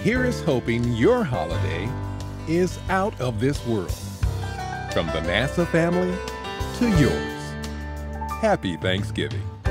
Here is hoping your holiday is out of this world. From the NASA family to yours. Happy Thanksgiving.